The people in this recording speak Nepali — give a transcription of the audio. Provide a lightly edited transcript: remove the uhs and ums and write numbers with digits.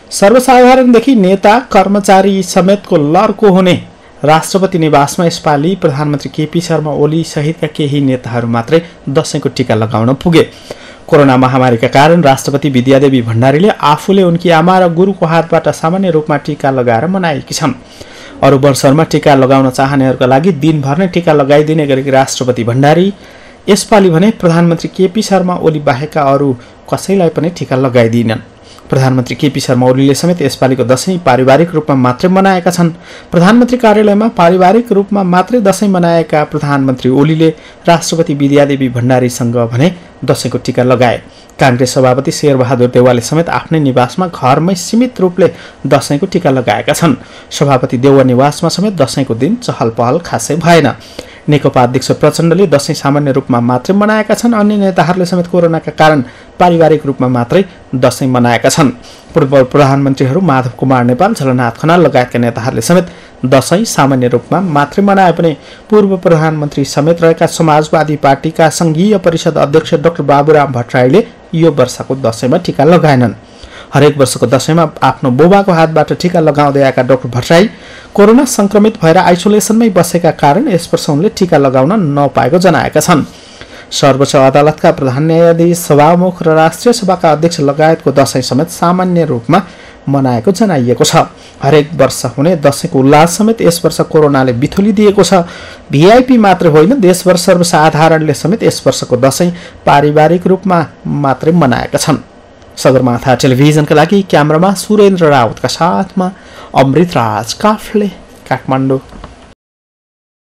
सर्वसाधारणदेखि नेता कर्मचारी समेतको लर्को हुने राष्ट्रपति निवासमा यसपालि प्रधानमन्त्री केपी शर्मा ओली सहितका केही नेताहरू मात्रै दशैंको टीका लगाउन पुगे। कोरोना महामारीका कारण राष्ट्रपति विद्यादेवी भण्डारीले आफूले उनकी आमा र गुरुको हातबाट सामान्य रूपमा टीका लगाएर मनाएकी छन्। अरू वर्षहरूमा टीका लगाउन चाहनेहरूका लागि दिनभर नै टीका लगाइदिने गरेकी राष्ट्रपति भण्डारी यसपालि भने प्रधानमन्त्री केपी शर्मा ओली बाहेकका अरू कसैलाई पनि टीका लगाइदिएनन्। प्रधानमन्त्री केपी शर्मा ओलीले समेत यसपालिको दशैं पारिवारिक रूपमा मात्रै मनाएका छन्। प्रधानमन्त्री कार्यालयमा पारिवारिक रूपमा मात्रै दशैं मनाएका प्रधानमन्त्री ओलीले राष्ट्रपति विद्यादेवी भण्डारीसँग भने दशैंको टीका लगाए। कांग्रेस सभापति शेरबहादुर देउवाले समेत आफ्नै निवासमा घरमै सीमित रूपले दशैंको टीका लगाएका छन्। सभापति देउवा निवासमा समेत दशैंको दिन चहल पहल खासै भएन। नेकपा अध्यक्ष प्रचण्डले दशैं सामान्य रूपमा मात्रै मनाएका छन्। अन्य नेताहरूले समेत कोरोनाका कारण पारिवारिक रूपमा मात्रै दशैं मनाएका छन्। पूर्व प्रधानमन्त्रीहरू माधव कुमार नेपाल, झलनाथ खनाल लगायतका नेताहरूले समेत दशैं सामान्य रूपमा मात्रै मनाए पनि पूर्व प्रधानमन्त्री समेत रहेका समाजवादी पार्टीका संघीय परिषद अध्यक्ष डाक्टर बाबुराम भट्टराईले यो वर्षको दशैंमा टीका लगाएनन्। हरेक वर्षको दशैंमा आफ्नो बुबाको हातबाट टीका लगाउँदै आएका डाक्टर भट्टराई कोरोना संक्रमित भएर आइसोलेसनमै बसेका कारण यस वर्ष उनले टीका लगाउन नपाएको जनाएका छन्। सर्वोच्च अदालतका प्रधान न्यायाधीश, सभामुख र राष्ट्रिय सभाका अध्यक्ष लगायतको दशैं समेत सामान्य रूपमा मनाएको जनाइएको छ। हरेक वर्ष हुने दशैंको उल्लास समेत यस वर्ष कोरोनाले बिथुली दिएको छ। भिआइपी मात्र होइन, देशभर सर्वसाधारणले समेत यस वर्षको दशैं पारिवारिक रूपमा मात्रै मनाएका छन्। सगरमाथा टेलिभिजनका लागि क्यामेरामा सुरेन्द्र राउतका साथमा अमृतराज काफले, काठमाडौँ।